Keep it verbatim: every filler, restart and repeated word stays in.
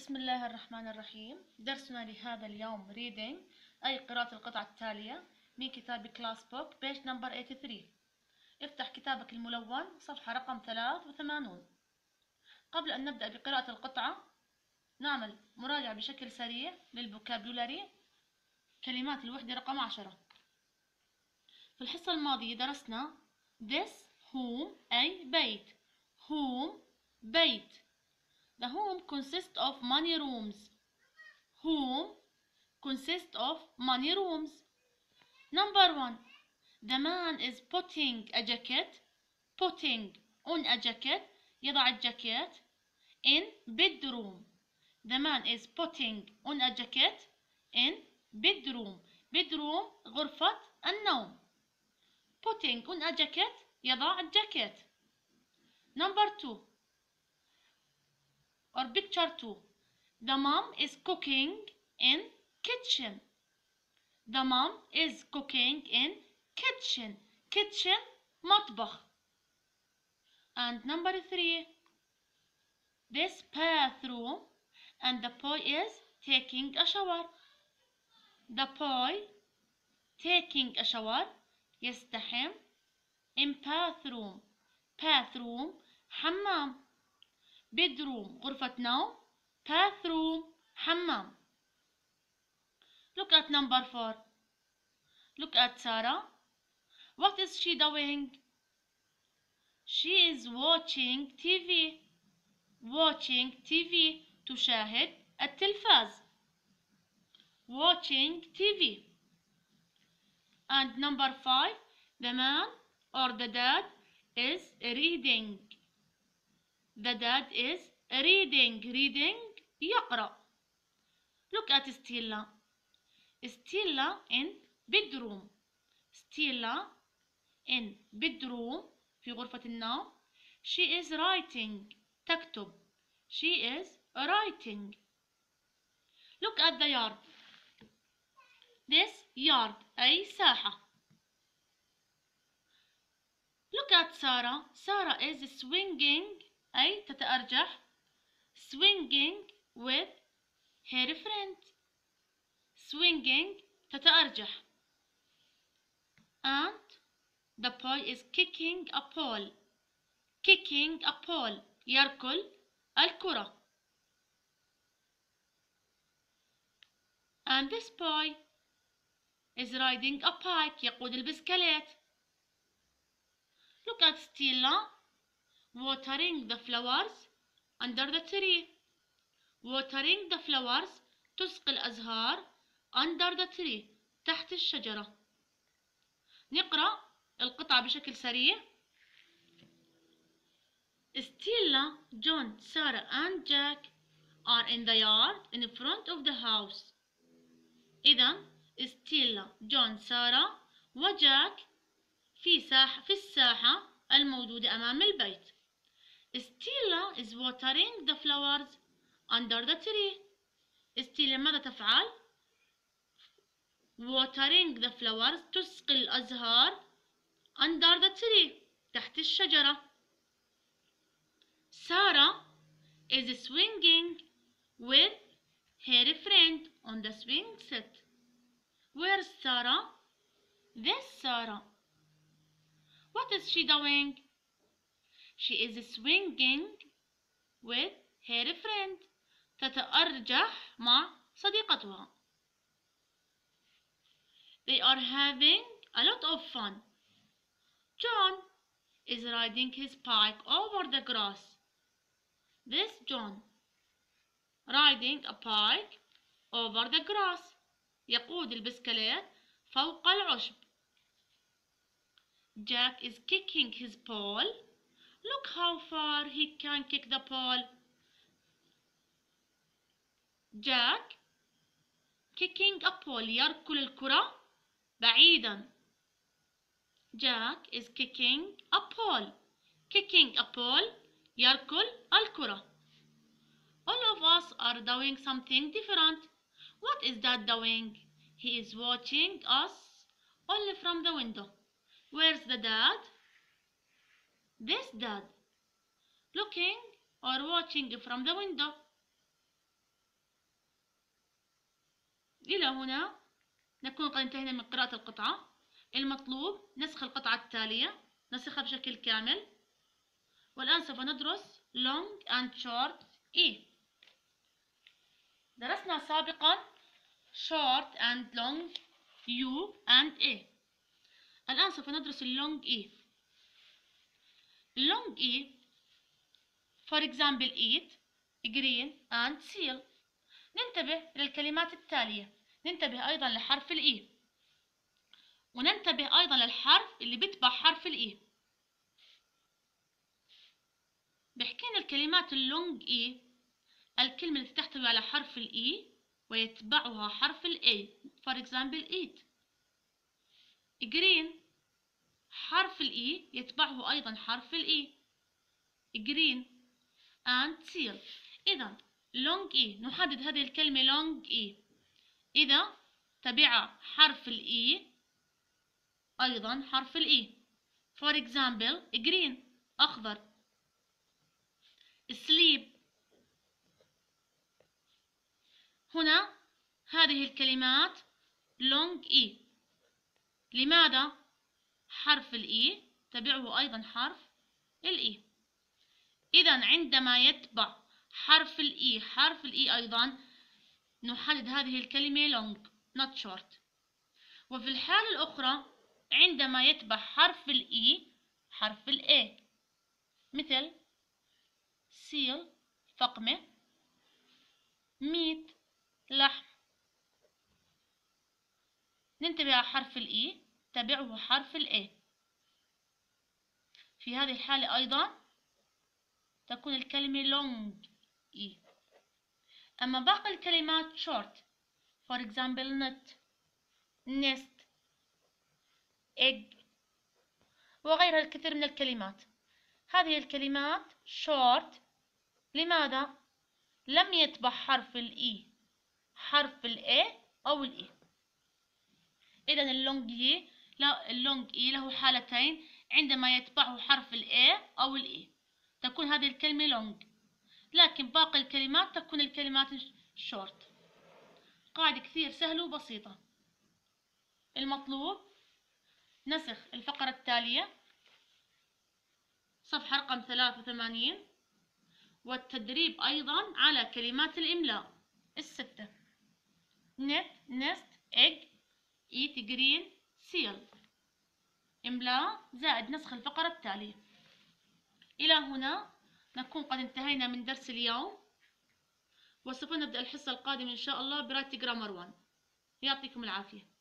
بسم الله الرحمن الرحيم. درسنا لهذا اليوم reading أي قراءة القطعة التالية من كتاب كلاس بوك بيج نمبر ثمانية وثمانين. افتح كتابك الملون صفحة رقم ثلاثة وثمانين. قبل أن نبدأ بقراءة القطعة نعمل مراجعة بشكل سريع للفوكابولاري كلمات الوحدة رقم عشرة. في الحصة الماضية درسنا this home أي بيت. home بيت. The home consists of many rooms. Home consists of many rooms. Number one. The man is putting a jacket. Putting on a jacket. يضع الجاكيت. In bedroom. The man is putting on a jacket in bedroom. Bedroom غرفة النوم. Putting on a jacket يضع الجاكيت. Number two. Or picture two. The mom is cooking in kitchen. The mom is cooking in kitchen. Kitchen مطبخ. And number three. This bathroom and the boy is taking a shower. The boy taking a shower يستحم in bathroom. Bathroom حمام. Bedroom غرفة نوم. Bathroom حمام. Look at number four. Look at Sarah. What is she doing? She is watching T V. Watching T V تشاهد التلفاز. Watching T V. And number five. The man or the dad is reading. The dad is reading. Reading يقرأ. Look at Stella. Stella in bedroom. Stella in bedroom في غرفة النوم. She is writing. تكتب. She is writing. Look at the yard. This yard أي ساحة. Look at Sarah. Sarah is swinging أي تتأرجح. Swinging with her friend. Swinging تتأرجح. And the boy is kicking a ball. Kicking a ball يركل الكرة. And this boy is riding a bike يقود البسكليت. Look at Stella watering the flowers under the tree. Watering the flowers تسقي الأزهار under the tree تحت الشجرة. نقرأ القطعة بشكل سريع. Stella, John, Sarah and Jack are in the yard in front of the house. إذا Stella, John, Sarah وجاك في ساحة في الساحة الموجودة أمام البيت. Stella is watering the flowers under the tree. Stella ماذا تفعل؟ watering the flowers تسقي الأزهار under the tree تحت الشجرة. Sarah is swinging with her friend on the swing set. Where's Sarah? This Sarah. What is she doing? She is swinging with her friend. تتأرجح مع صديقتها. They are having a lot of fun. John is riding his bike over the grass. This John riding a bike over the grass يقود البسكليت فوق العشب. Jack is kicking his ball. Look how far he can kick the ball. Jack kicking a ball يركل الكرة بعيدا. Jack is kicking a ball. Kicking a ball يركل الكرة. All of us are doing something different. What is Dad doing? He is watching us only from the window. Where's the dad? This dad. Looking or watching from the window. إلى هنا نكون قد انتهينا من قراءة القطعة. المطلوب نسخ القطعة التالية، نسخها بشكل كامل. والآن سوف ندرس long and short E. درسنا سابقا short and long U and A. الآن سوف ندرس اللونج E. اللونج E for example eat, green and seal. ننتبه للكلمات التالية. ننتبه أيضا لحرف الإي، وننتبه أيضا للحرف اللي بيتبع حرف الإي. بحكينا الكلمات اللونج إي الكلمة التي تحتوي على حرف الإي ويتبعها حرف الإي. for example eat. green حرف الإي يتبعه أيضا حرف الإي. green and seal. إذا long إي نحدد هذه الكلمة long إي إذا تبع حرف الإي أيضا حرف الإي. for example green أخضر. sleep. هنا هذه الكلمات long إي. لماذا؟ حرف الإي تبعه أيضا حرف الإي. إذا عندما يتبع حرف الإي حرف الإي أيضا نحدد هذه الكلمة long not short. وفي الحالة الأخرى عندما يتبع حرف الإي حرف الإي مثل seal فقمة، meat لحم. ننتبه على حرف الإي تبعه حرف الإي. في هذه الحالة أيضا تكون الكلمة long إي. أما باقي الكلمات short for example nut, nest, egg وغيرها الكثير من الكلمات. هذه الكلمات short. لماذا؟ لم يتبع حرف الإي حرف الإي أو الإي. إذا اللونج إي اللونج إي له حالتين، عندما يتبعه حرف الإي أو الإي تكون هذه الكلمة لونج، لكن باقي الكلمات تكون الكلمات شورت. قاعدة كثير سهلة وبسيطة. المطلوب نسخ الفقرة التالية صفحة رقم ثلاثة وثمانين، والتدريب أيضا على كلمات الإملاء الستة net, nest, egg, eat, green, seal. إملاء زائد نسخ الفقرة التالية. إلى هنا نكون قد انتهينا من درس اليوم، وسوف نبدأ الحصة القادمة إن شاء الله برايت جرامر واحد. يعطيكم العافية.